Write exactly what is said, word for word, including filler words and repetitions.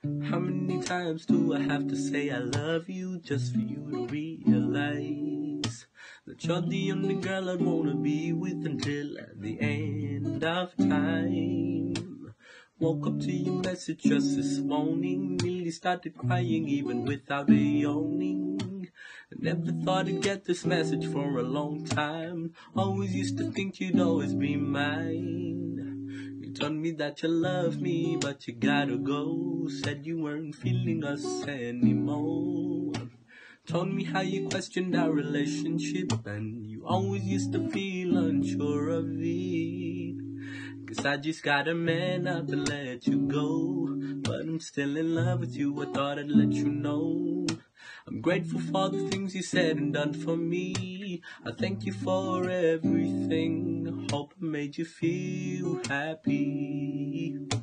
How many times do I have to say I love you just for you to realize that you're the only girl I'd wanna be with until at the end of time? Woke up to your message just this morning, really started crying even without a yawning. I never thought I'd get this message for a long time. Always used to think you'd always be mine. You told me that you love me, but you gotta go. Said you weren't feeling us anymore. Told me how you questioned our relationship, and you always used to feel unsure of it. Cause I just gotta man up and let you go. But I'm still in love with you, I thought I'd let you know. I'm grateful for the things you said and done for me. I thank you for everything. I hope I made you feel happy.